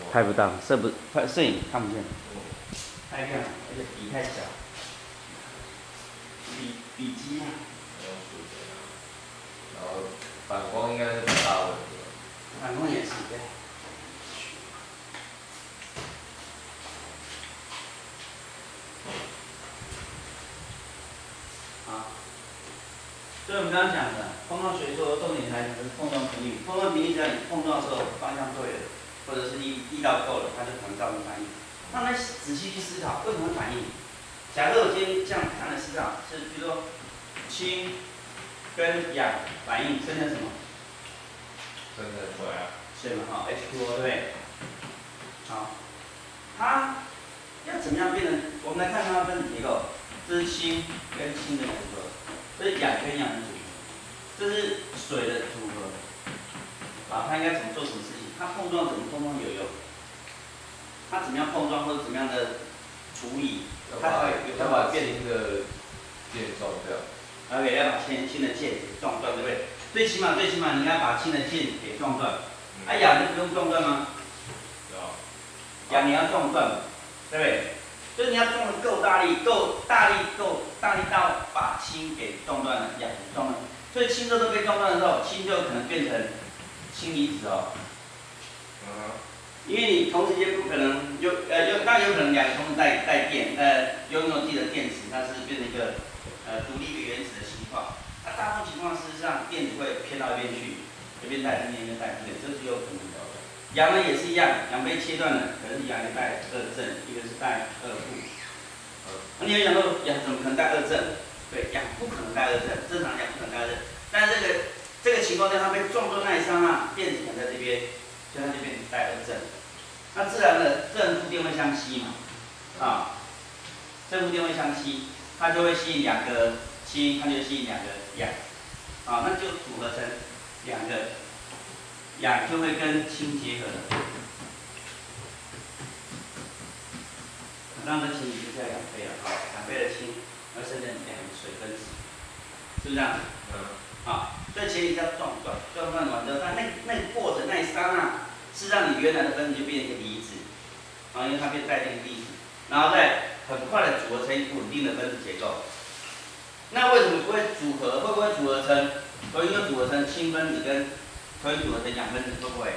拍不到，摄影看不见，太亮了，而且笔太小，笔记啊。 然后反光应该是很大问题。 反光也是对。好，所以我们刚刚讲的碰撞学说重点来讲是碰撞频率，碰撞频率只要你碰撞的时候方向对了，或者是力道够了，它就可能造成反应。那么仔细去思考为什么会反应？假设我今天这样看的思考是，比如说氢跟氧反应生成什么？ 生成水啊。 水嘛，哈 ，H2O 对不对？好，它要怎么样变成？我们来看它的分子结构，这是氢跟氢的组合，这是氧跟氧的组合，这是水的组合。啊，它应该怎么做什么事情？它碰撞怎么碰撞有用？它怎么样碰撞或者怎么样的处理？它才有办法变氢的键撞掉。 OK， 要把氢的键给撞断，对不对？最起码你应该把氢的键给撞断。氧就不用撞断吗？氧你要撞断嘛，对不对？就是你要撞的够大力，够大力到把氢给撞断了，氧撞断。所以氢都被撞断的时候，氢就可能变成氢离子哦。因为你同时间不可能当然有可能两个同时带电，拥有自己的电池，它是变成一个独立一个原子的情况。那大部分情况事实上电子会偏到一边去，一边带正电，一边带负电，这是有可能的。氧呢也是一样，氧被切断了，可能是氧一个带2正，一个是带2负。那你有想过氧怎么可能带2正？对，氧不可能带2正，正常氧不可能带2正。但是这个情况下，它被撞断那一刹那，电子可能在这边，所以它就变成带2正。那自然的正负电会相吸嘛，正负电会相吸，它就会吸引2个氢，它就吸引2个氧，那就组合成2个氧就会跟氢结合了。当然这氢就是要2倍了，2倍的氢要生成2个水分子，是不是这样？所以前提要撞断完之后，那个过程那一刹那。是让你原来的分子就变成一个离子，因为它变带电粒子，然后再很快的组合成一个稳定的分子结构。那为什么不会组合？会不会组合成重新又组合成氢分子跟重新组合成氧分子？会不会？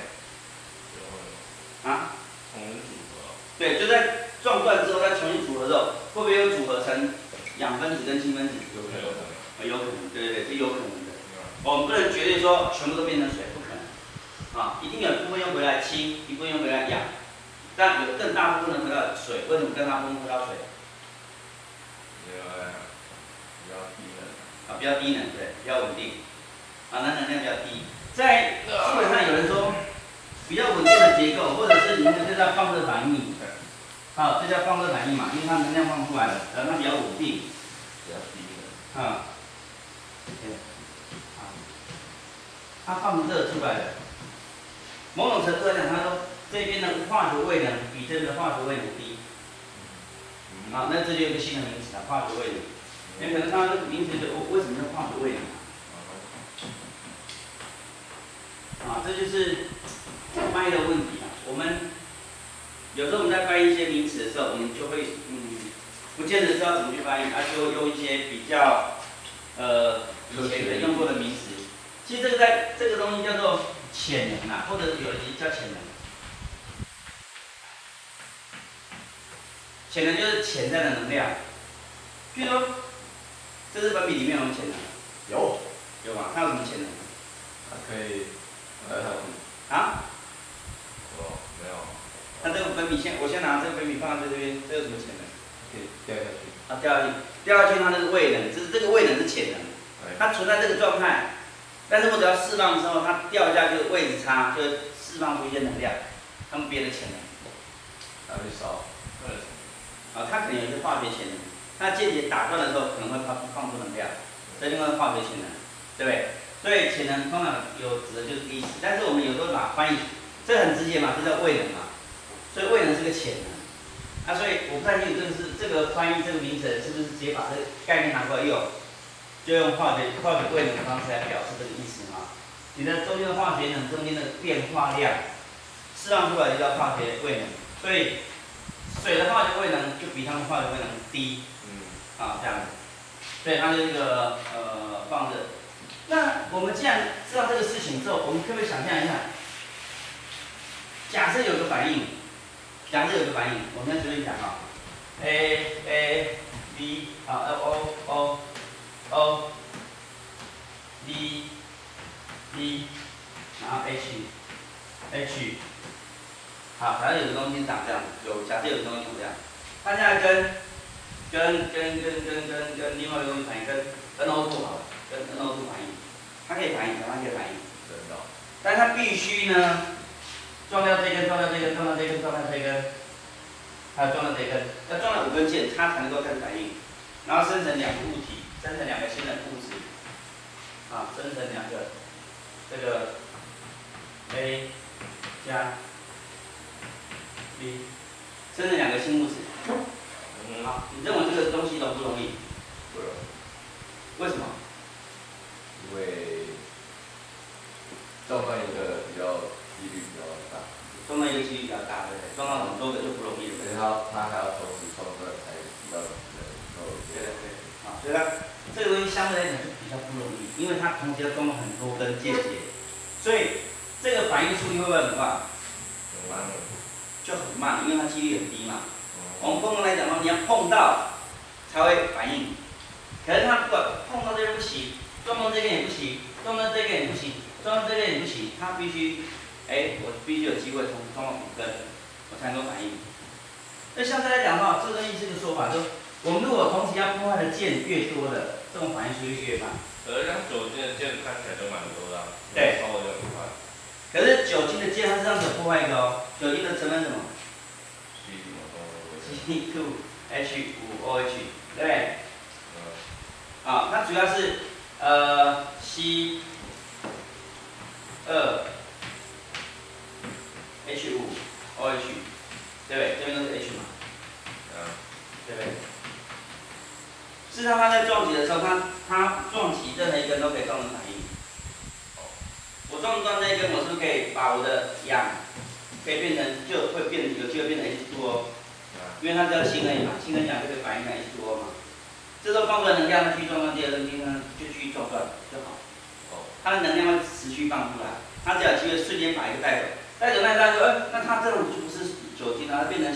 重新组合。 对，就在撞断之后再重新组合之后，会不会又组合成氧分子跟氢分子？ 有可能。 有可能，对，是有可能的。我们不能绝对说全部都变成水。一定有一部分用回来氢，一部分用回来氧，但有更大部分能回到水。为什么更大部分回到水？ 比较低能。 比较低能，对，比较稳定。那能量比较低。在基本上有人说，比较稳定的结构，或者是你看这叫放热反应，这叫放热反应嘛，因为它能量放出来了，然后它比较稳定。 比较低能。 它放热出来了。某种程度来讲，他说这边的化学位能比这边的化学位能低。那这就有一个新的名词了，化学位能。你可能看到这个名词就为什么叫化学位能？这就是翻译的问题啊。我们有时候我们在翻译一些名词的时候，我们就会不见得知道怎么去翻译，就用一些比较以前的用过的名词。其实这个东西叫做潜能或者有人叫潜能。潜能就是潜在的能量。譬如说，这支粉笔里面有没有潜能？有吗？它有什么潜能？ 它可以没有。 那这个粉笔我先拿这个粉笔放在这边，这有什么潜能？ 可以掉下去。 掉下去，它那个位能，这个位能是潜能，它存在这个状态。但是我只要释放之后，它掉下去位置差，就释放出一些能量，它们别的潜能。 它会烧。 它可能有一些化学潜能，它间接打断的时候可能会放出能量，这另外化学潜能，对不对？所以潜能通常有指的就是意思，但是我们有时候把它翻译，这很直接嘛，这叫位能嘛，所以位能是个潜能。所以我不太清楚这个翻译这个名词是不是直接把这个概念拿过来用，就用化学位能的方式来表示这个意思嘛。你的中间的化学能中间的变化量释放出来就叫化学位能，所以水的化学位能就比它们化学位能低，这样子，所以它就放热。那我们既然知道这个事情之后，我们可不可以想象一下？假设有个反应，我们先随便讲啊 ，A B O B B， 然后 H， 好，假设有个东西长这样，假设有个东西长这样，它现在跟另外一个东西反应，跟 O2 好了，跟 O2 反应，它可以反应，它可以反应，但它必须呢撞掉这根，撞掉这根，撞掉这根，撞掉这根，还有撞掉这根，要撞到5根键，它才能够开始反应，然后生成2个物体，生成2个新的物质，生成2个这个 A 加 B， 生成2个新物质。好，你认为这个东西容不容易？ 不容易。 为什么？ 因为撞断一个几率比较大。 撞断一个几率比较大，对不对？撞到很多个就不容易了。 而且它还要同时撞断才比较能够。 对。所以它这个东西相对来讲就比较不容易，因为它同时要撞到很多根键结，所以这个反应速率会不会很快？ 很慢。 就很慢，因为它几率很低嘛。我们通常来讲的话，你要碰到才会反应，可是它不管碰到这边不行，撞到这边也不行，撞到这边也不行，撞到这边也不行，它必须，我必须有机会撞到5根，我才能够反应。那相对来讲的话，这个东西是个说法，就是我们如果同时要破坏的键越多的，这种反应速率越慢。 像酒精的键看起来就蛮多的， 对， 稍微就很快。 可是酒精的键它是让只破坏一个哦，酒精的成分是什么？C2H5OH， 对不对？它主要是C2H5OH， 对不对？这边都是 H 嘛，对不对？事实上，它在撞击的时候，它撞击任何一根都可以造成反应。我撞断那一根，我是不是可以把我的氧可以变成有机会变成 H2O？ 因为它叫氢而已嘛，氢跟氧就可以反应成 H2O 嘛。这时候放出来能量，它继续撞断第二根氢呢，就继续撞断就好。它的能量会持续放出来，它只要有机会瞬间把一个带走，带走那大家说，那它这种就不是酒精了，它变成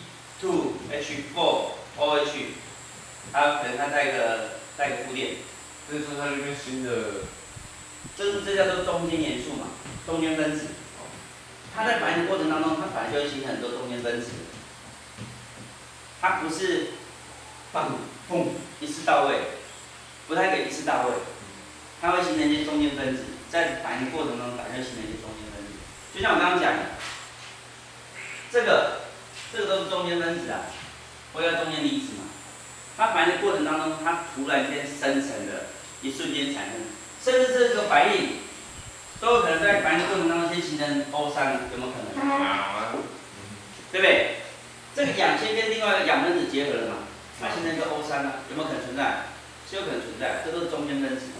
C2H4OH， 它可能它带个负电。 所以说它这边新的， 这叫做中间元素嘛，中间分子。它在反应的过程当中，它本来就会形成很多中间分子。它不是砰一次到位，不太可以一次到位，它会形成一些中间分子，在反应过程中本来就形成一些中间分子。就像我刚刚讲的，这个都是中间分子啊，或叫中间离子嘛。它反应的过程当中，它突然间生成的，一瞬间产生，甚至这个反应都有可能在反应过程当中先形成 O3， 有没有可能？对不对？这个氧先跟另外一个氧分子结合了嘛，它形成一个 O3了，有没有可能存在？是有可能存在，这都是中间分子。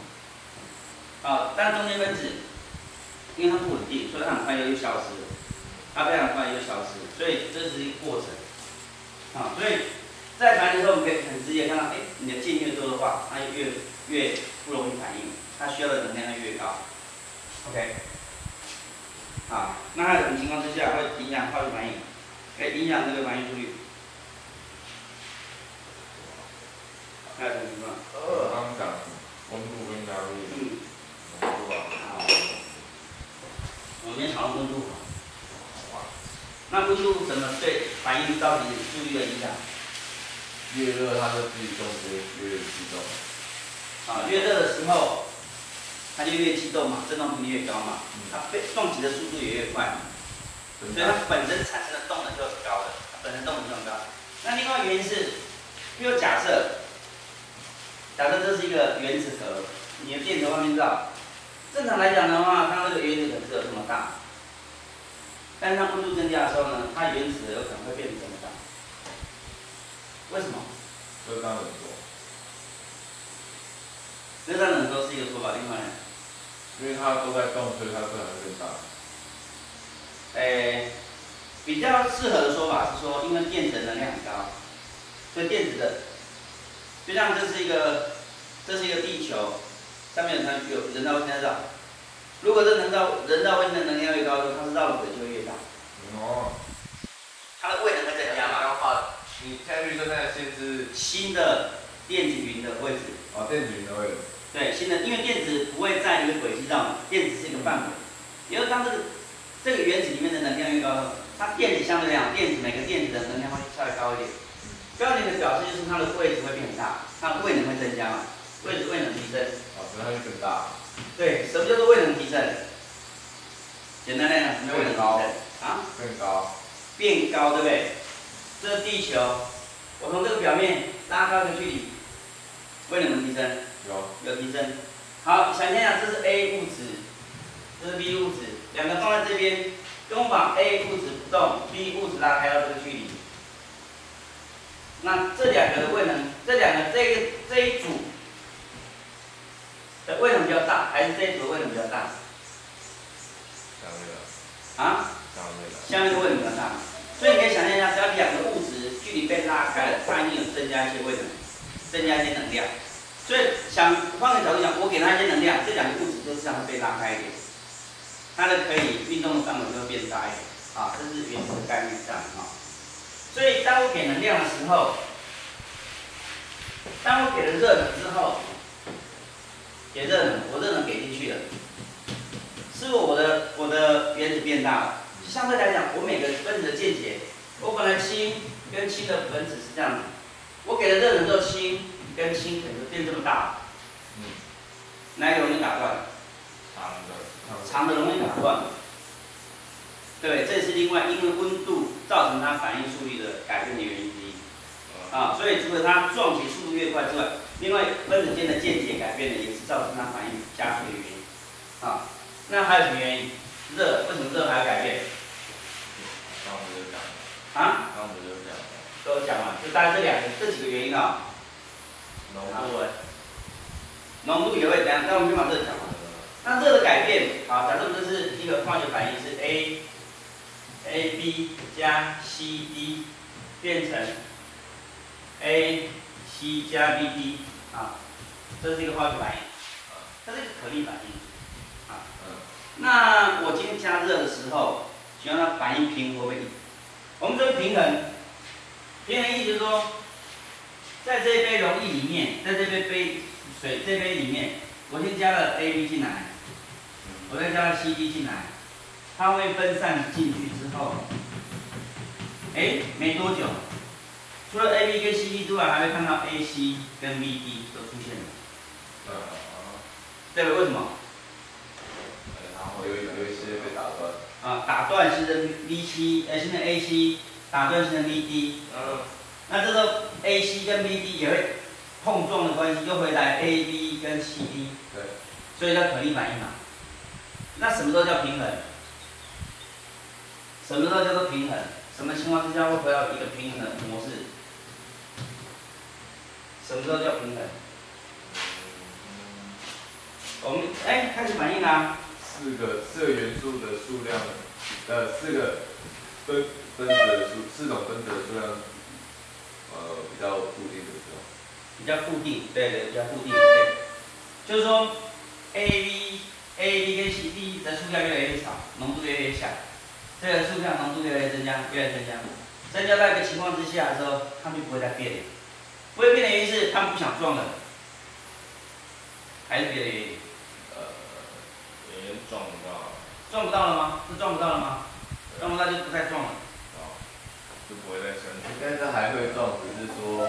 但中间分子因为它不稳定，所以它很快就消失了，它非常快就消失，所以这是一个过程。所以在反应的时候，我们可以很直接看到，你的键越多的话，它越不容易反应，它需要的能量就越高。OK， 好，那还有什么情况之下会影响化学反应？可以影响这个反应速率？还有什么情况？ 刚刚讲温度跟压力。 好，我们先讨论温度。那温度怎么对反应到底速率的影响？ 越热它就自己动越激动。 越热的时候，它就越激动嘛，振动频率越高嘛，它被撞击的速度也越快嘛，所以它本身产生的动能就很高的，它本身动能就很高。那另外一个原因是，比如假设这是一个原子核，你的电流方面知道，正常来讲的话，它那个原子核只有这么大，但是它温度增加的时候呢，它原子核有可能会变成这么大。为什么？ 热胀冷缩。 热胀冷缩是一个说法，另外呢？ 因为它都在动，所以它自然会变大。 比较适合的说法是说，因为电子的能量很高，所以电子的，就像这是一个地球，上面有人造卫星在绕。如果这人造卫星的能量越高，它是绕的轨就会越大。 哦。 它的位能会增加嘛？ 刚画，你现在预测在线是新的电子云的位置。 哦，电子云的位置。 对，新的，因为电子不会在一个轨迹上嘛，电子是一个范围。也就是当这个原子里面的能量越高，它电子相对来讲，每个电子的能量会稍微高一点。高一点的表示就是它的位置会变大，它的位能会增加嘛，位能提升。 哦，所以它会更大。 对，什么叫做位能提升？简单来讲，什么叫位能提升？啊？ 更高。 变高，对不对？这是地球，我从这个表面拉高一个距离，位能提升？有提升。好，想想这是 A 物质，这是 B 物质，两个放在这边，跟我把 A 物质不动 ，B 物质拉开到这个距离。那这两个的位能，这一组的位能比较大，还是这一组的位能比较大？ 下面的。 啊？下面的位能比较大。所以你可以想象一下，只要两个物质距离被拉开了，它一定有增加一些位能，增加一些能量。所以换个角度讲，我给它一些能量，这两个物质就是让它被拉开一点，它的可以运动的范围就会变大一点。啊，这是原子的概念上啊。所以当我给能量的时候，当我给了热能之后，给热能，我热能给进去了，是不是我的原子变大了？相对来讲，我每个分子的键结，我本来氢跟氢的分子是这样子，我给了热能之后，氢跟氢可能就变这么大。哪一个容易打断？长的容易打断。对，这是另外因为温度造成它反应速率的改变的原因之一。啊，所以除了它撞击速度越快之外，另外分子间的键结改变的也是造成它反应加速的原因。啊，那还有什么原因？热，为什么热还要改变？ 刚刚不是讲了？ 啊？ 刚刚不是讲了？ 都有讲完，就大概这几个原因啊。 浓度哎。 浓度也会怎样？那我们先把这个讲完。那热的改变，好，假设我们这是一个化学反应是 AB 加 CD 变成 AC 加 BD 啊，这是一个化学反应，它是一个可逆反应啊。那我今天加热的时候，请问它反应平衡会不会？我们说平衡，平衡意思就是说，在这杯溶液里面，在这杯这杯里面，我先加了 AB 进来，我再加了 CD 进来，它会分散进去之后，没多久，除了 AB 跟 CD 之外，还会看到 AC 跟 BD 都出现了。对了，为什么？ 然后有一些被打断。 啊，打断形成 BC，形成 AC， 打断形成 BD。那这时候 AC 跟 BD 也会碰撞的关系，又回来 AB 跟 CD。 对。 所以叫可逆反应嘛。那什么时候叫平衡？什么时候叫做平衡？什么情况之下会回到一个平衡的模式？什么时候叫平衡？我们开始反应啦。 四个元素的数量，四个分子的4种分子的数量，比较固定的时候。 比较固定，对，比较固定，对。就是说 ，AB 跟 CD 的数量越来越少，浓度越来越小，这个数量浓度越来越增加，增加到一个情况之下的时候，它们就不会再变了。不会变的原因是它们不想撞了，还是别的原因？ 撞不到。 撞不到了吗？是撞不到了吗？撞不到就不再撞了。 就不会再生。 但是还会撞，只是说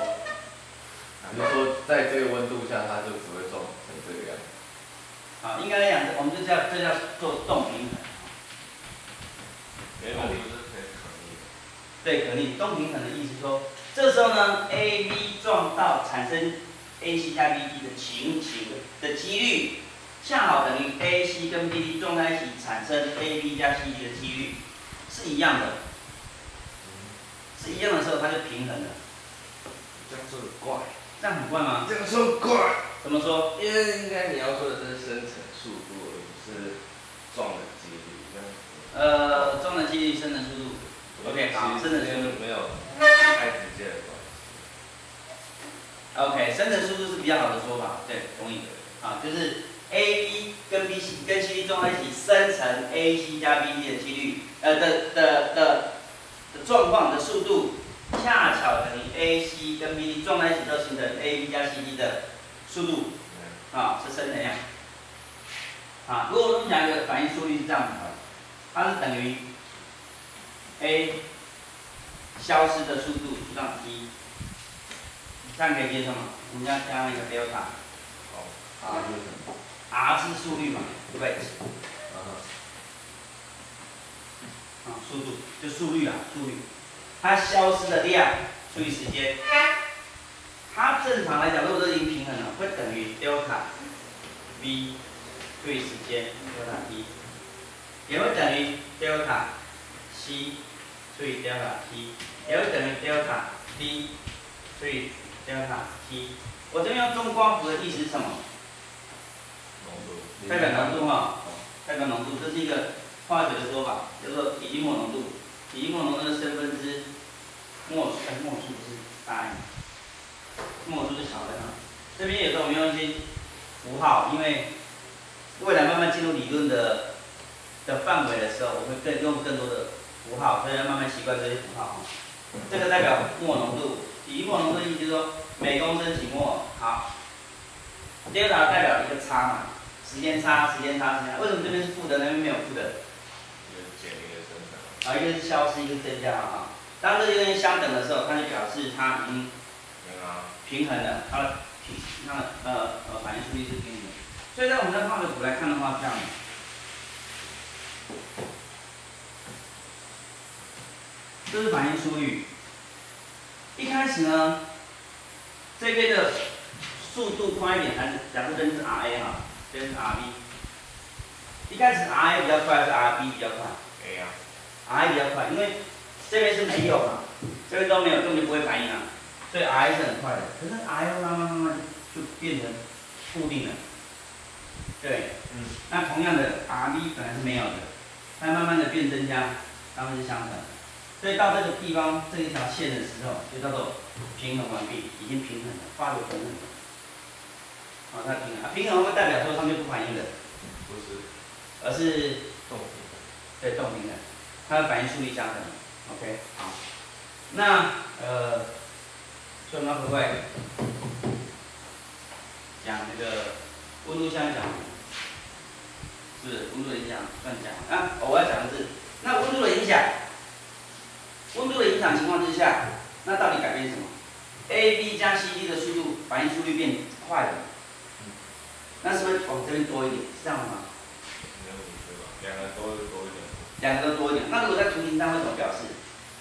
在这个温度下，它就只会撞成这个样子。 好，应该来讲，我们这叫做动平衡。 原本不是可以可逆的。 对，可逆。动平衡的意思说，这时候呢 ，AB 撞到产生 AC 加 BD 的情形的几率，恰好等于 AC 跟 BD 撞在一起产生 AB 加 CD 的几率是一样的。是一样的时候，它就平衡了。 这样说很怪。 这样很怪吗？ 这样说很怪。 怎么说？ 因为应该你要说的是生成速度，而不是撞的几率。这样中等几率生成速度。OK， 好，生成速度没有太直接的关系。 OK， 生成速度是比较好的说法，对，同意。啊，就是 AB 跟 BC 跟 CD 撞在一起生成 AC 加 BD 的几率，的状况的速度，恰巧等于 AC 跟 BD 撞在一起都形成 AB 加 CD 的速度，啊，是生成量。啊，如果我们讲一个反应速率是这样子的，它是等于 A 消失的速度除上 T， 这样可以接受吗？我们要加一个 delta。 R 就是什么 R 是速率嘛 ，rate， 速度就速率啊，速率，它消失的量除以时间，它正常来讲，如果都已经平衡了，会等于 delta V 除以时间 delta T， 也会等于 delta C 除以 delta T， 也会等于 delta V 除以 delta T。我这边用中光谱的意思是什么？代表浓度哈，代表浓度，这是一个化学的说法，叫做体积末浓度。体积末浓度的升分之末数，末数是大 M， 末数是小的啊。这边有时候我们用一些符号，因为未来慢慢进入理论的范围的时候，我会用更多的符号，所以要慢慢习惯这些符号哈。这个代表末浓度，体积末浓度的意思就是说每公升几末。好，delta 代表一个差嘛。时间差，为什么这边是负的，那边没有负的？ 一个减，一个生成。 啊，一个是消失，一个是增加啊。当这些东西相等的时候，它就表示它已经平衡了，它的反应速率是平衡的。所以在我们的化学图来看的话，这样，这是反应速率。一开始呢，这边的速度快一点，还是假设这边是 RA 哈。这是 RB， 一开始 RA 比较快还是 RB 比较快 ？A 啊 ，RA 比较快，因为这边是没有嘛，这边都没有，根本就不会反应啊，所以 RA 是很快的。可是 RA 慢慢就变成固定了，对，那同样的 RB 本来是没有的，它慢慢的变增加，它们是相等的，所以到这个地方这一条线的时候，就叫做平衡完毕，已经平衡了，化学平衡了。哦，它平衡，平衡会代表说它就不反应了， 不是， 而是动平衡， 对动平衡，它的反应速率相等。OK， 好，那所以我们要回过来讲那个温度相讲，是不是温度的影响乱讲啊？我要讲的是，那温度的影响，温度的影响情况之下，那到底改变什么 ？AB 加 CD 的速度反应速率变快了。那是不是往这边多一点？是这样吗？ 没有对吧？两个都多一点。 两个都多一点。那如果在图形上会怎么表示？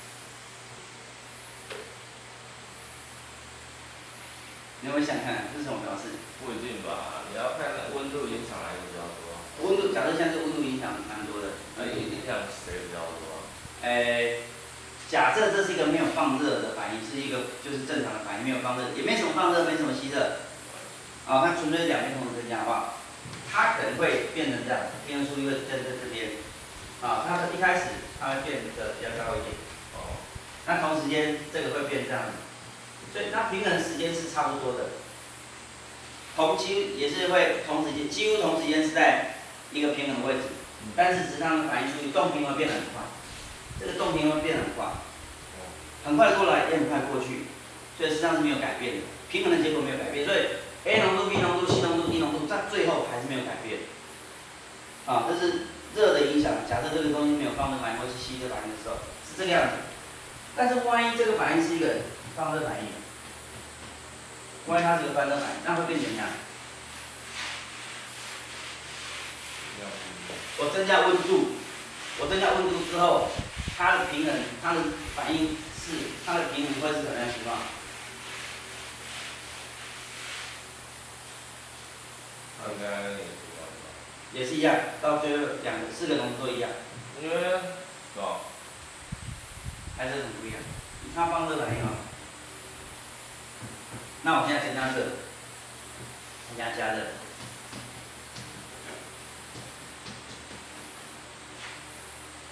你有没有想看这是什么表示？ 不一定吧，你要看温度影响哪个比较多。 温度，假设现在是温度影响蛮多的。 影响谁比较多？ 假设这是一个没有放热的反应，是一个就是正常的反应，没有放热，也没什么放热，没什么吸热。啊，它纯粹是两边同时增加的话，它可能会变成这样，平衡速率会在这边，啊，它的一开始它会变得比较高一点， 哦， 那同时间这个会变这样，所以它平衡时间是差不多的，几乎也是会同时间，几乎同时间是在一个平衡位置，但是实际上反应速率动平衡变得很快，这个动平衡变得很快，很快过来也很快过去，所以实际上是没有改变的，平衡的结果没有改变，所以。A 浓度、B 浓度、C 浓度、D 浓度，在最后还是没有改变。啊，这是热的影响。假设这个东西没有放热反应或是吸热反应的时候，是这个样子。但是万一这个反应是一个放热反应，万一它是个翻热反应，那会变怎样？我增加温度之后，它的平衡，它的反应是，它的平衡会是什么样的情况？也是一样，到最后4个浓度都一样。 因为，哦， 还是很不一样。它放热反应啊。那我现在增加热，加热。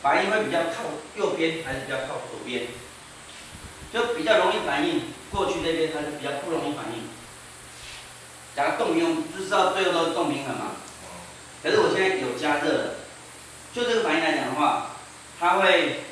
反应会比较靠右边，还是比较靠左边？就比较容易反应过去这边，还是比较不容易反应？假如动平衡，就知道最后都是动平衡嘛。可是我现在有加热了，就这个反应来讲的话，它会，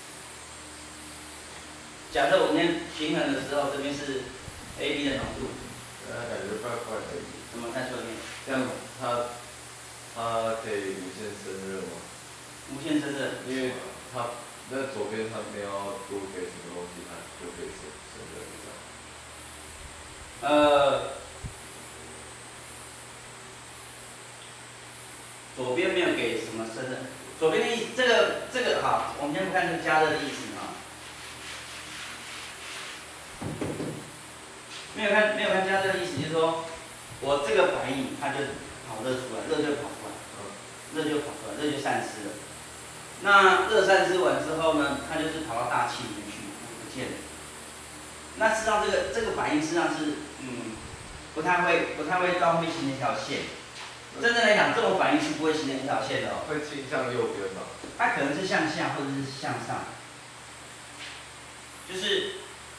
假设我们今天平衡的时候，这边是 AB 的浓度， 感觉怪怪的。 怎么再说一遍？ 这样它可以无限生热吗？ 无限生热， 因为它那左边它没有要多给什么东西，它就可以生热这样。 左边没有给什么生热，左边的意思，这个好，我们先不看这个加热的意思啊。没有看加热的意思，就是说我这个反应它就跑热出来，热就跑出来，热就跑出来，热就散失了。那热散失完之后呢，它就是跑到大气里面去，不见了。那事实上这个反应实际上是不太会到会形成一条线。真正来讲，这种反应是不会形成一条线的哦。 会倾向右边吗？ 它可能是向下或者是向上，就是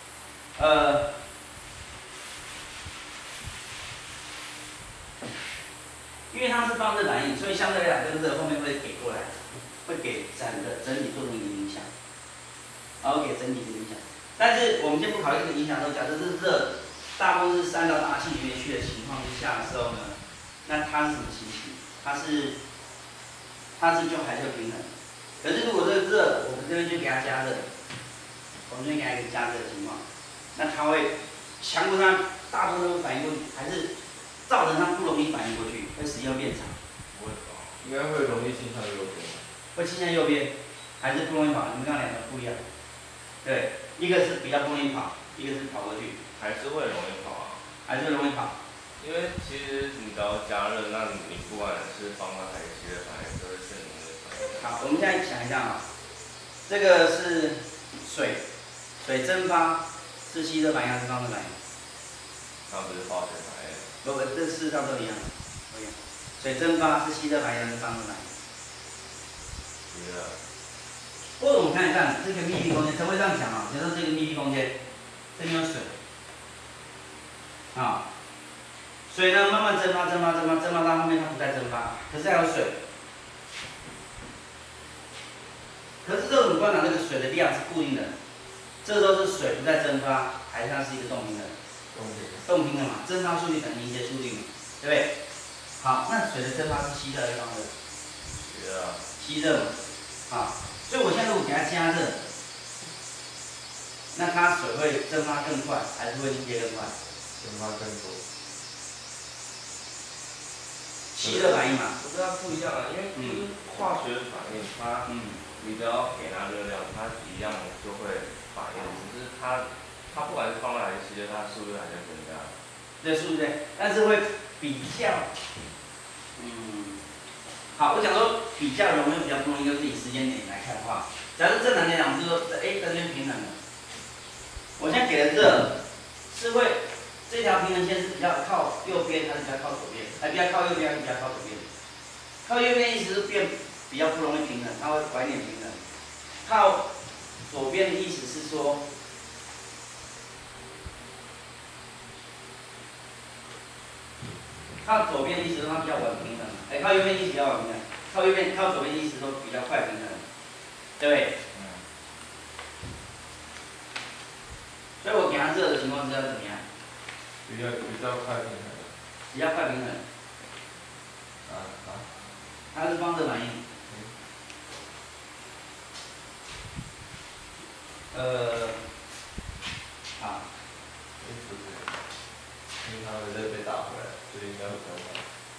因为它是放热反应，所以相对来讲，跟热后面会给过来，会给整体做成一个影响，然后给整体的影响。但是我们先不考虑这个影响的时候，假设是热，大部分是散到大气里面去的情况之下的时候呢，那它是什么情形？它是就还是平衡。可是如果这个热，我们这边就给它加热，我们这边给它一个加热的情况，那它会强度上大部分都反应过去，还是造成它不容易反应过去，会时间会变长。 不会吧？应该会容易倾向右边。 会倾向右边，还是不容易跑？你们刚两个不一样。对，一个是比较不容易跑，一个是跑过去。 还是会容易跑啊。 还是容易跑。 因为其实你只要加热，那你不管是方法还是吸热反应，都是更容易反应。 好，我们现在想一下啊，这个是水蒸发是吸热反应还是放热反应？ 那不是化学反应。 不，这事实上都一样。水蒸发是吸热反应还是放热反应？ 吸热。 或者我们看一看这个密闭空间，陈会这样讲啊，假设这个密闭空间，这边有水，啊，水呢慢慢蒸发到后面它不再蒸发，可是还有水。可是这种观察这个水的量是固定的，这时候是水不再蒸发，还是它是一个动平衡？动平衡嘛，蒸发速率等于凝结速率嘛，对不对？好，那水的蒸发是吸热还是放热？ 吸热。 吸热嘛，啊，所以我现在如果给它加热，那它水会蒸发更快，还是会凝结更快？ 蒸发更多。 吸热反应嘛。 不是它不一样啊，因为就是化学反应，它你只要给它热量，它一样就会反应，只是它不管是放热还是吸热，它的速度还是增加。 对，速度对，但是会比较，好，我讲说比较容易比较不容易，就是以时间点来看的话，假如正常来讲，我们就说这在这边平衡了，我现在给的热是会这条平衡线是比较靠右边还是比较靠左边？比较靠右边还是比较靠左边？靠右边意思是变比较不容易平衡，它会晚一点平衡。靠左边的意思是说，靠左边的意思是它比较稳平衡，靠右边意思比较稳平衡，靠左边的意思都比较快平衡，对不对？所以我给它热的情况之下怎么样？ 比较快平衡。 比较快平衡。它是放热反应。好。 不是，因为它的热被打回来，所以应该会比较快。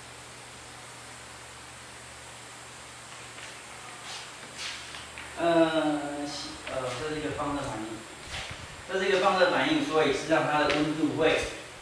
这是一个放热反应，这是一个放热反应，所以实际上它的温度会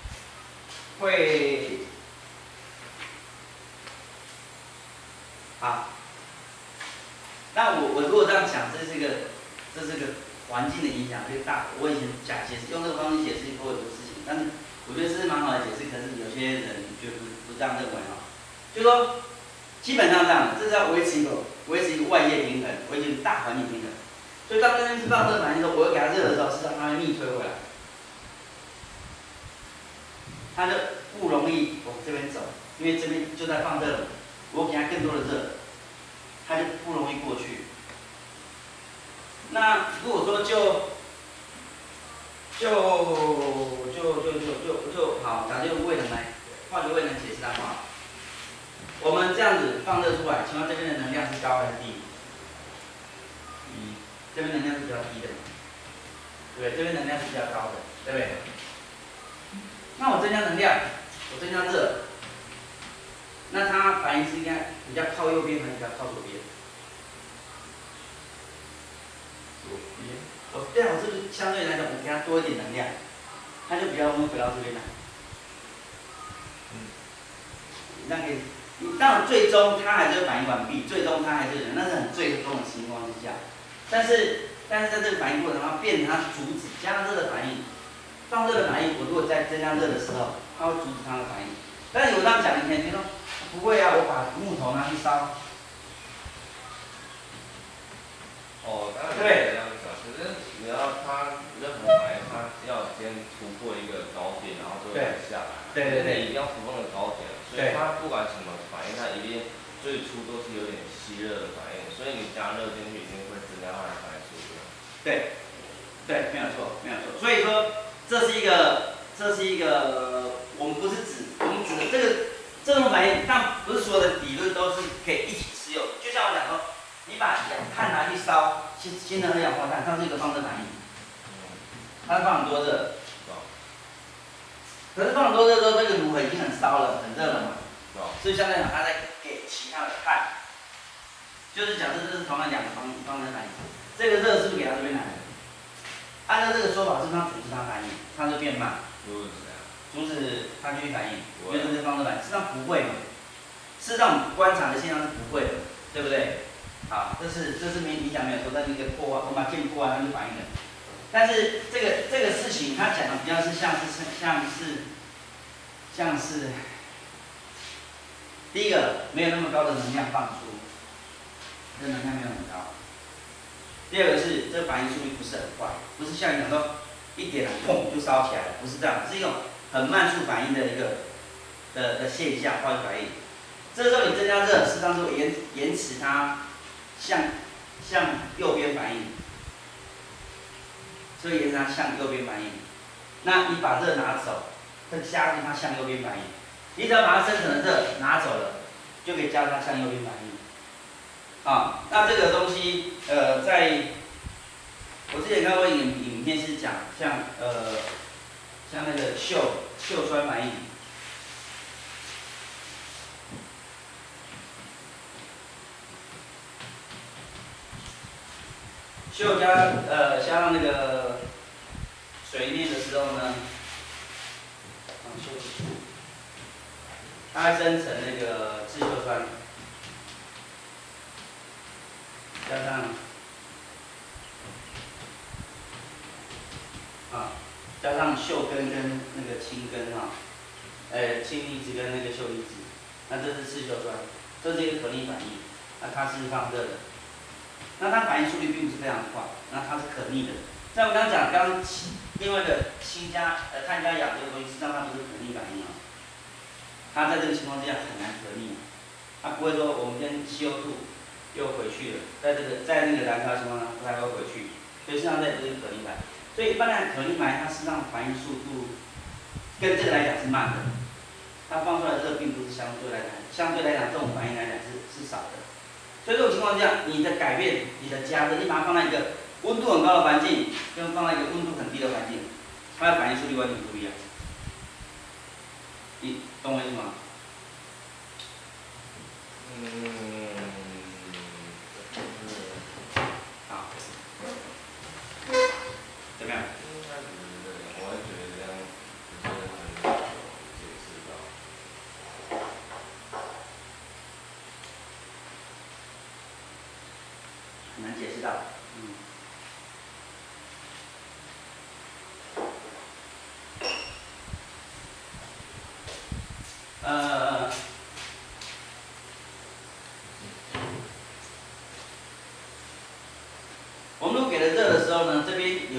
好。那我如果这样讲，这是个环境的影响，这个大，我以前解释用这个方式解释过很多事情，但是我觉得这是蛮好的解释，可是有些人就不这样认为哈，就是说基本上这样，这是要维持一个维持一个外界平衡，维持一个大环境平衡。所以当这边是放热反应的时候，我要给它热的时候，实际上它会逆推回来，它就不容易往这边走，因为这边就在放热了，我给它更多的热，它就不容易过去。那如果说就好，讲这个位能来，化学位能解释它话，我们这样子放热出来，请问这边的能量是高还是低？这边能量是比较低的，对不对？这边能量是比较高的，对不对？那我增加能量，我增加热，那它反应是应该比较靠右边还是比较靠左边？ 左边。 对啊，我这个相对来讲，我给它多一点能量，它就比较容易回到这边来。那可以，当然最终它还是反应完毕，最终它还是那是很最终的情况之下，但是在这个反应过程中，变成它阻止加热的反应，放热的反应，我如果在增加热的时候，它会阻止它的反应。但是我这样讲，你可以说不会啊，我把木头拿去烧。 哦，当然可以这样讲，可是你要它任何反应，它要先突破一个高点，然后就会下来。 对， 你一定要突破那个高点，所以它不管什么反应，它一定最初都是有点吸热的反应，所以你加热进去一定会增加它的反应速度。对， 没有错，没有错。所以说这是一个，我们不是指我们指的这种反应，但不是所有的理论都是可以一起适用。就像我讲说，你把碳拿去烧，新的二氧化碳，它是一个放热反应，它放很多热。可是放很多热之后，那个炉已经很烧了，很热了嘛，所以相对讲，它在给其他的碳，就是假设这是同样两个方热反应，这个热是不是给它这边来的？按照这个说法，是不是它阻止它反应，它就变慢，阻止它继续反应，因为这是放热反应，实际上不会嘛，事实上我们观察的现象是不会的，对不对？好，这是你讲没有错，但是一个破坏，我把键破坏，它就反应了。但是这个事情，它讲的比较是像是，第一个没有那么高的能量放出，这能量没有很高。第二个是这反应速率不是很快，不是像你讲说一点砰就烧起来了，不是这样，是一种很慢速反应的一个的现象，化学反应。这时候你增加热，实际上是延迟它向右边反应。所以延迟它向右边反应，那你把热拿走，它加速它向右边反应。你只要把它生成的热拿走了，就可以加速它向右边反应。那这个东西，在我之前看过影片是讲像那个溴酸反应。溴加上那个水面的时候呢，它会生成那个质溴酸，加上溴根跟那个氢根氢离子跟那个溴离子，那这是质溴酸，这是一个可逆反应，那它是放热的。那它反应速率并不是非常快，那它是可逆的。像我刚刚讲，另外一个碳加氧这个东西，实际上它不是可逆反应它在这个情况之下很难可逆，它不会说我们跟 CO2 又回去了，在那个燃烧情况下它还会回去，所以实际上这也不是可逆反。所以一般来讲，可逆反应它实际上反应速度跟这个来讲是慢的，它放出来的热并不是相对来讲这种反应来讲是少的。所以这种情况下，你的改变，你的加热，你把它放在一个温度很高的环境，跟放在一个温度很低的环境，它的反应速率完全不一样。你懂我意思吗？好，怎么样？ 我会觉得这样不是很好解释到。 很难解释到。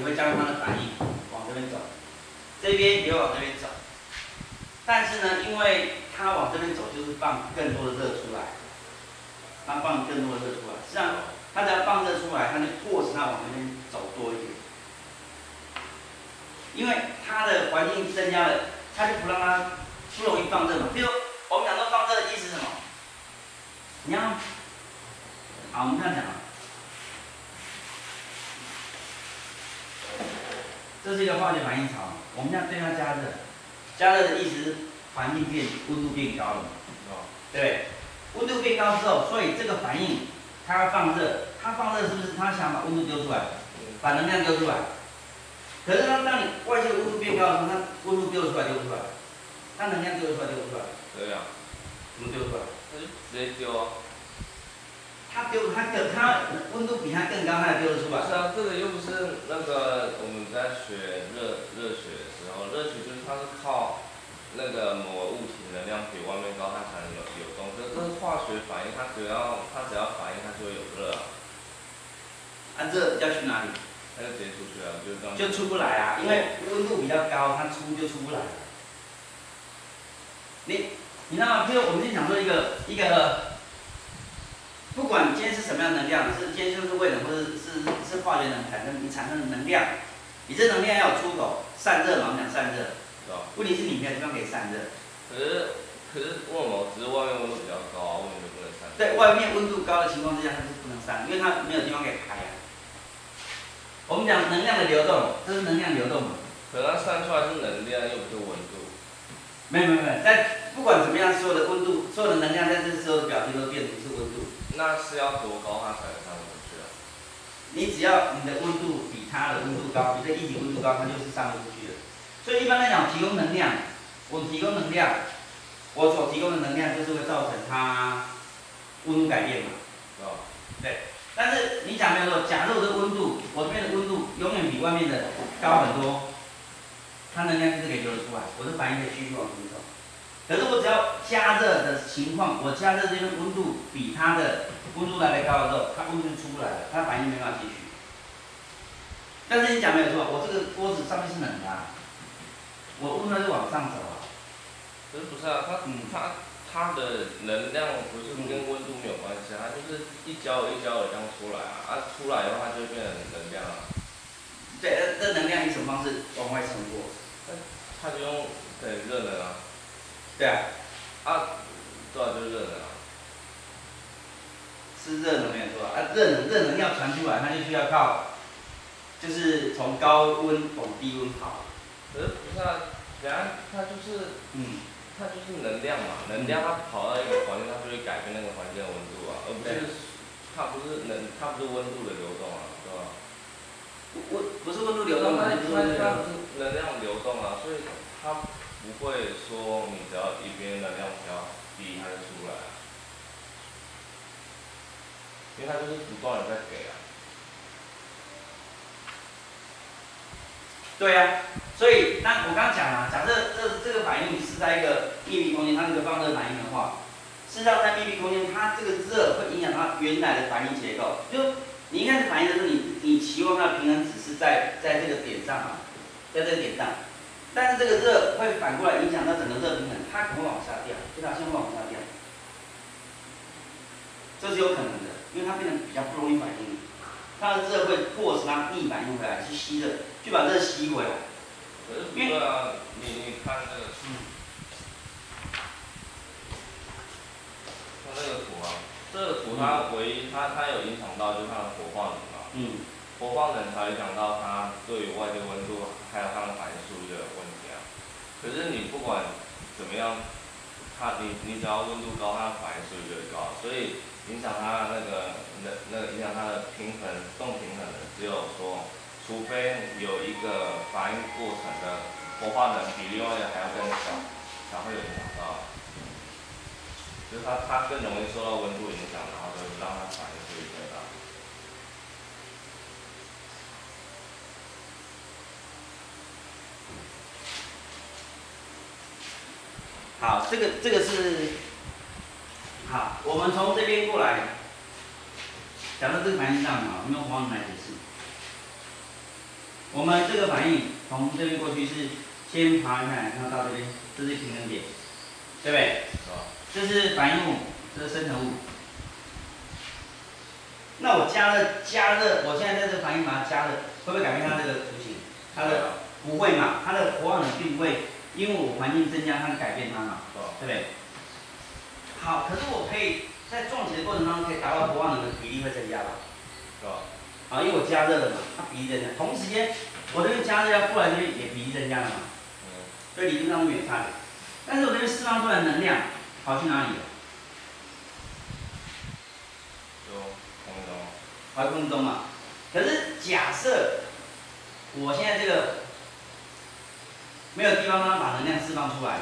会加快它的反应，往这边走，这边也往这边走。但是呢，因为它往这边走，就是放更多的热出来，它放更多的热出来。实际上，它只要放热出来，它就迫使它往这边走多一点。因为它的环境增加了，它就不让它不容易放热嘛。比如我们讲说放热的意思是什么？你要，好，我们这样讲啊。这是一个化学反应槽，我们要对它加热。加热的意思是环境温度变高了嘛？对，温度变高之后，所以这个反应它要放热，它放热是不是它想把温度丢出来，把能量丢出来？可是当你外界的温度变高的时候，它温度丢出来丢不出来？它能量丢出来丢不出来？ 对呀、 怎么丢出来？ 它就直接丢啊。 它温度比它更高，它也丢得出来。 不是啊，这个又不是那个我们在学热学的时候，热学就是它是靠那个某个物体能量比外面高，它才能有流动。可是这是化学反应，它只要反应，它就会有热啊。 热要去哪里？ 它就直接出去了，就是这样。 就出不来啊，因为温度比较高，它就出不来了。你知道吗？譬如我们今天讲说一个，不管今天是什么样的能量，今天就是为能或者是化学能产生的能量，你这能量要有出口，散热嘛，我们讲散热。问题是你没有地方可以散热。 可是为什么？只是外面温度比较高啊，为什么就不能散？ 对，外面温度高的情况之下，它是不能散，因为它没有地方可以排啊。我们讲能量的流动，这是能量流动嘛？ 可是它散出来是能量，又不是温度。 没有，在不管怎么样，所有的温度、所有的能量在这时候表现都变成是温度。 那是要多高它才能上得去啊？ 你只要你的温度比它的温度高，比这液体温度高，它就是上不去的。所以一般来讲，提供能量，我所提供的能量就是会造成它温度改变嘛。对。但是你讲没有错，假设我的温度，我这边的温度永远比外面的高很多，它能量就是可以流得出来，我的反应可以继续往前走。可是我只要加热的情况，我加热这边温度比它的温度来得高的时候，它温度就出不来了，它反应没办法继续。但是你讲没有错，我这个锅子上面是冷的啊，我温度是往上走啊。 可是不是啊，它的能量不是跟温度没有关系啊，它就是一焦一焦的这样出来啊，出来的话它就会变成能量啊。 对，这能量以什么方式往外冲过？ 它就用热能啊。 对啊。 对啊，就是热能啊。 是热能没有错啊，热能要传出来，它就需要靠，就是从高温往低温跑。 可是不是啊，等下它就是它就是能量嘛，能量它跑到一个环境，它就会改变那个环境的温度啊，而不是它不是温度的流动啊，对吧？ 不是温度流动，它不是能量流动啊，所以它不会说你只要一边能量比较低，它就出不来啊，因为它就是不断的在给啊。 对呀、所以我刚刚讲了，假设这个反应是在一个密闭空间，它是一个放热反应的话，事实上在密闭空间，它这个热会影响它原来的反应结构。就你一开始反应的时候，你期望它的平衡值是在这个点上嘛，在这个点上，但是这个热会反过来影响到整个热平衡，它可能会往下掉，这条线会往下掉，这是有可能的，因为它变得比较不容易反应。它的热会迫使它逆反应回来，去吸热，去把热吸回来。 可是不对啊，你看这个，看这个图啊，这个图它唯一它有影响到就是它的活化能嘛。活化能才影响到它对于外界温度还有它的反应速率的问题啊。可是你不管怎么样，你只要温度高，它的反应速率就会高，所以影响它那个影响它的动平衡的，只有说，除非有一个反应过程的活化能比另外一个还要更小，才会有影响到。就是它更容易受到温度影响，然后就让它反应速率更大。 好，这个是好，我们从这边过来，假设这个反应上嘛，我们用活化能来解释。 我们这个反应从这边过去是先爬下来，然后到这边，这是平衡点，对不对？这是反应物，这是生成物。那我加热，我现在在这个反应把它加热，会不会改变它这个图形？它的不会嘛，它的活化能并不会，因为我环境增加，它改变它嘛，对不对？好，可是我可以在撞击的过程当中，可以达到活化能的比例会增加吧？好，因为我加热了嘛，它比例增加，同时间我这边加热要过来这边也比例增加了嘛，所以理论上没有差别。但是我这边释放出来的能量跑去哪里了？跑去空中嘛。可是假设我现在这个没有地方让它把能量释放出来，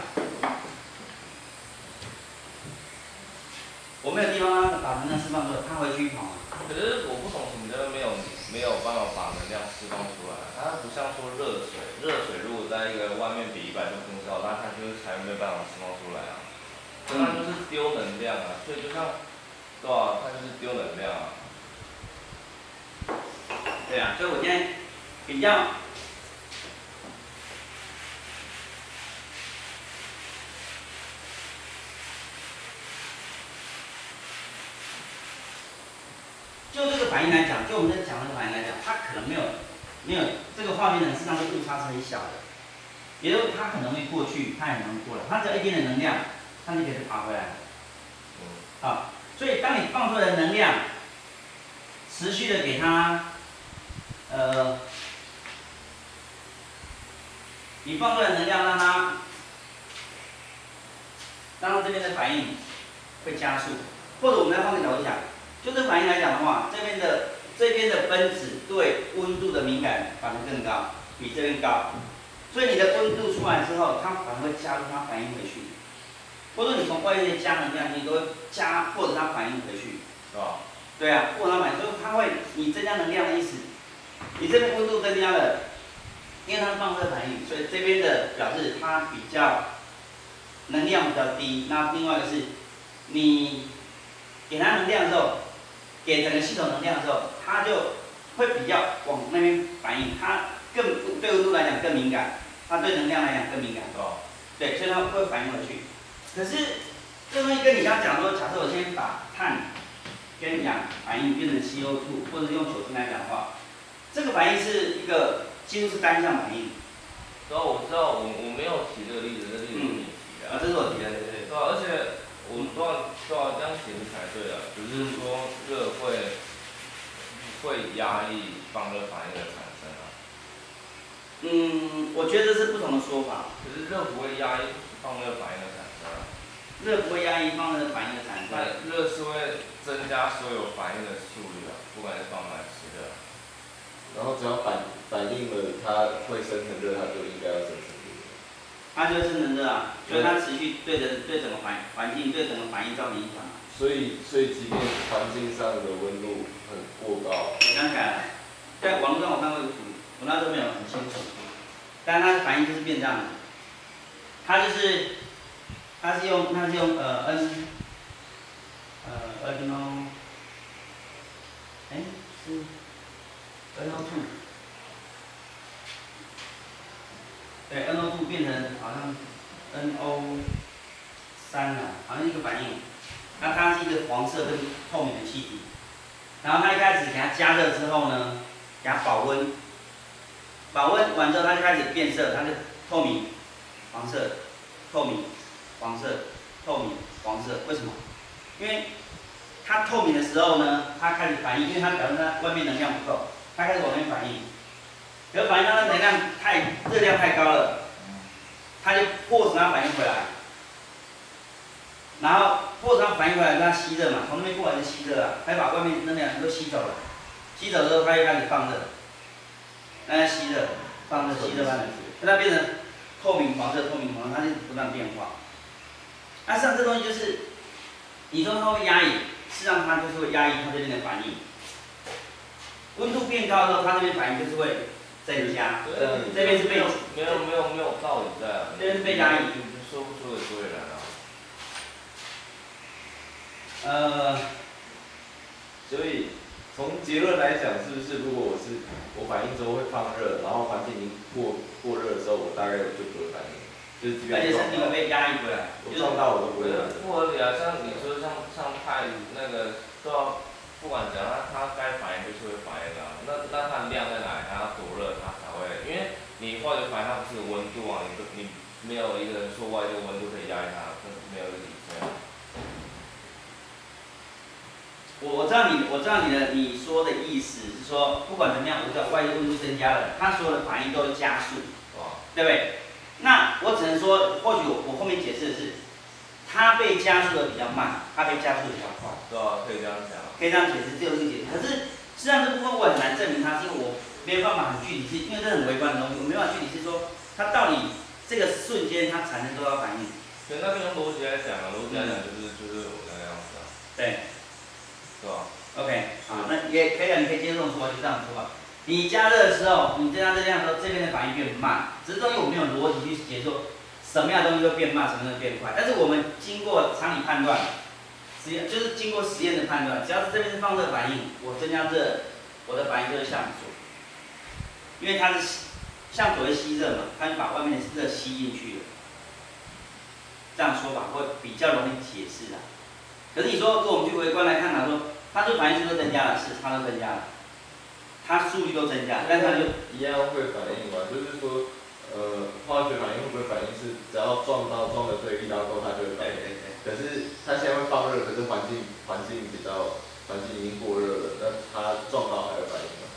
我没有地方让它把能量释放出来，它回去跑嘛。 可是我不懂什么叫没有办法把能量释放出来，它不像说热水如果在一个外面比100度空烧，那它就是才没有办法释放出来啊。所以它就是丢能量啊，所以就像，对啊，它就是丢能量啊。 对啊，所以我今天比较。就这个反应来讲，就我们在讲这个反应来讲，它可能没有这个化学能实际上是误差是很小的，也就是它可能会过去，它也能过来，它只要一定的能量，它就可以爬回来。好，所以当你放出来的能量，持续的给它，你放出来的能量让它这边的反应会加速，或者我们要换个角度讲。就这反应来讲的话，这边的分子对温度的敏感反而更高，比这边高，所以你的温度出来之后，它反而会加入它反应回去，或者你从外面加能量，你都会加或者它反应回去，是吧？对啊，或者它反应，所以它会你增加能量的意思，你这边温度增加了，因为它放射反应，所以这边的表示它比较能量比较低。那另外一个是，你给它能量之后。给整个系统能量的时候，它就会比较往那边反应，它对温度来讲更敏感，它对能量来讲更敏感，对，所以它会反应回去。可是这东西跟你刚刚讲说，假设我先把碳跟氧反应变成 CO2， 或者是用酒精来讲的话，这个反应是一个几乎是单向反应。 对啊，我知道，我没有提这个例子，这例子是你提的。 这是我提的，对。 对啊，而且。我对啊，这样解释才对啊，只是说热会压抑放热反应的产生啊。 我觉得这是不同的说法。 可是热不会压抑放热反应的产生啊。 热不会压抑放热反应的产生。 热是会增加所有反应的速率啊，不管是放热还是湿热。 然后只要反应了，它会生成热，它就应该要生成热。 它就生成热啊，所以它持续对整个环境对整个反应造成影响。 所以即便环境上的温度很过高， 我想起来了，在网络上我看过一个图，我那时候没有很清楚，但它的反应就是变这样的，它是用NO2，对 NO2 变成好像 NO3了，好像一个反应。那它是一个黄色跟透明的气体，然后它一开始给它加热之后呢，给它保温完之后，它就开始变色，它就透明、黄色、透明、黄色、透明、黄色。为什么？因为它透明的时候呢，它开始反应，因为它表示它外面能量不够，它开始往那边反应。可是反应它的热量太高了，它就迫使它反应回来。然后迫使它反应回来，让它吸热嘛，从那边过来就吸热了，它把外面能量都吸走了。吸走之后，它就开始放热，让它吸热，放热，吸热，放热，让它变成透明黄色、透明黄色，它就不断变化。那实际上这东西就是，你说它会压抑，事实上它就是会压抑它这边的反应。温度变高之后，它这边反应就是会增加。这边是被没有道理在啊。 这边是被压抑。 你说不出个所以然啊。 所以从结论来讲，是不是如果我反应之后会放热，然后环境已经过热的时候，我大概就不会反应，就是即便而且身体会被压抑回来， 我撞到我都不会。 不合理啊，像你说像太那个都要不管怎样，它该反应就是会反应啊。那它量在哪里？它要多热它才会？因为你化学反应它不是有温度啊，你没有一个人说外界温度可以压抑它，没有一个理论。 我知道你说的意思是说，不管怎么样，我只要外界温度增加了，它所有的反应都会加速，对不对？那我只能说，或许我后面解释的是，它被加速的比较慢，它被加速的比较快。 对啊，可以这样讲。 可以这样解释，这个是解释。可是实际上这部分我很难证明它，是因为我没有办法很具体，是因为这很微观的东西，我没办法具体是说它到底这个瞬间它产生多少反应。 可那边用逻辑来讲啊，逻辑来讲就是我那个样子啊。 对。 是吧 ？OK， 好，那也可以啊，你可以接受这种说法，就这样说吧。你加热的时候，你增加热量的时候，这边的反应变慢，只是东西我没有逻辑去解说什么样的东西会变慢，什么东西变快。但是我们经过常理判断，实验就是经过实验的判断，只要是这边是放热反应，我增加热，我的反应就是向左，因为它是向左会吸热嘛，它就把外面的热吸进去了。这样说法会比较容易解释啊。可是你说，如果我们去微观来看它说它这反应是不是增加了？是，它都增加了，它速率都增加，但是它就一样会反应嘛，就是说，化学反应会不会反应是只要撞的对力道够，它就会反应。可是它现在会放热，可是环境已经过热了，那它撞到还会反应吗？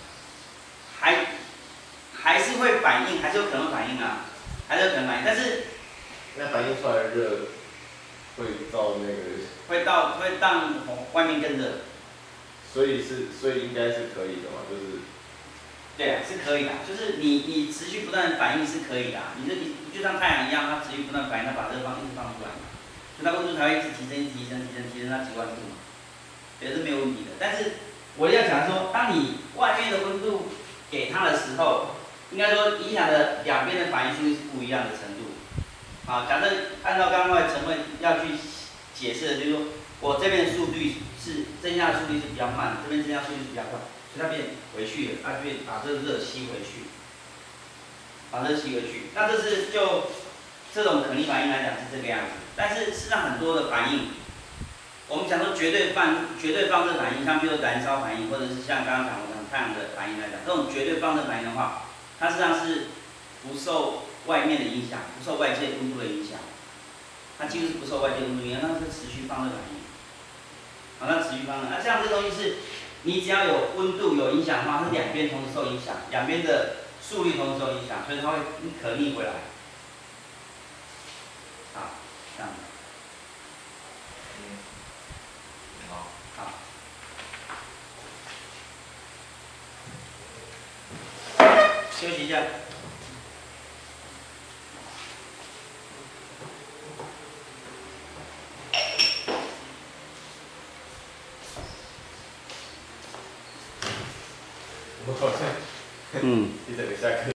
还是会反应，还是有可能反应啊，还是有可能反应，但是那反应出来的热会到那个会让外面更热。 所以应该是可以的嘛，就是。 对啊，是可以的，就是你持续不断的反应是可以的，你就像太阳一样，它持续不断反应，它把热一直放出来嘛，所以它温度才会一直提升到几万度嘛，也是没有问题的。但是我要讲说，当你外面的温度给它的时候，应该说影响的两边的反应速率是不一样的程度。好，假设按照刚刚的成分要去解释的，就是说我这边的速率是增加的速率是比较慢，这边增加速率是比较快。它变回去了，它变把这个热吸回去，把热吸回去。那这是就这种可逆反应来讲是这个样子。但是事实上很多的反应，我们讲说绝对放热反应，像比如说燃烧反应，或者是像刚刚讲的太阳的反应来讲，这种绝对放热反应的话，它实际上是不受外面的影响，不受外界温度的影响。它几乎是不受外界温度影响，它是持续放热反应。好，那持续放热，那这样这东西是。你只要有温度有影响的话，是两边同时受影响，两边的速率同时受影响，所以它会可逆回来。好，这样。 好。 休息一下。 我好像，一整个下课。